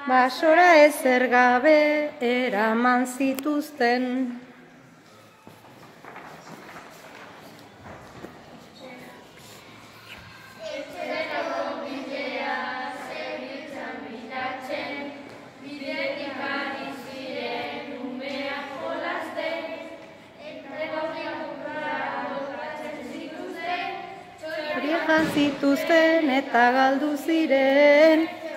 basora ezer gabe eraman zituzten. Jan zituzten eta galdu ziren.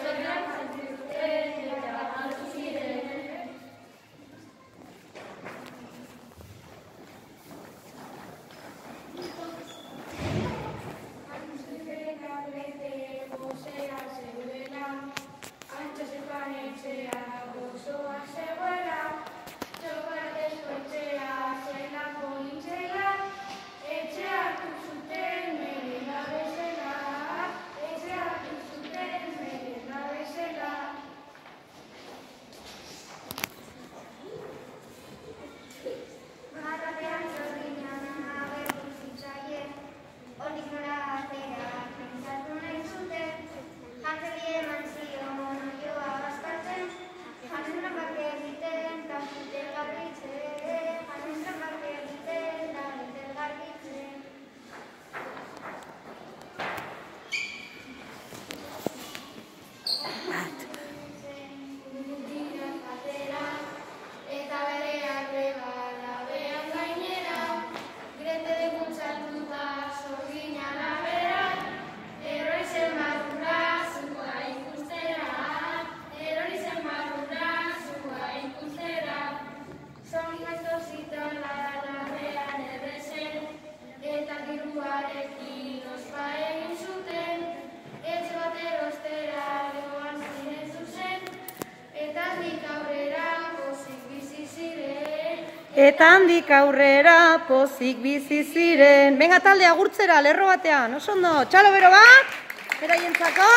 Eta handik aurrera pozik bizi ziren. Benga talde agurtzera, lerro batean. Oso ondo, txalo bero bat. Beraientzako.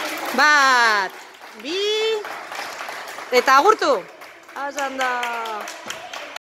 1, 2. Eta agurtu. Asan da.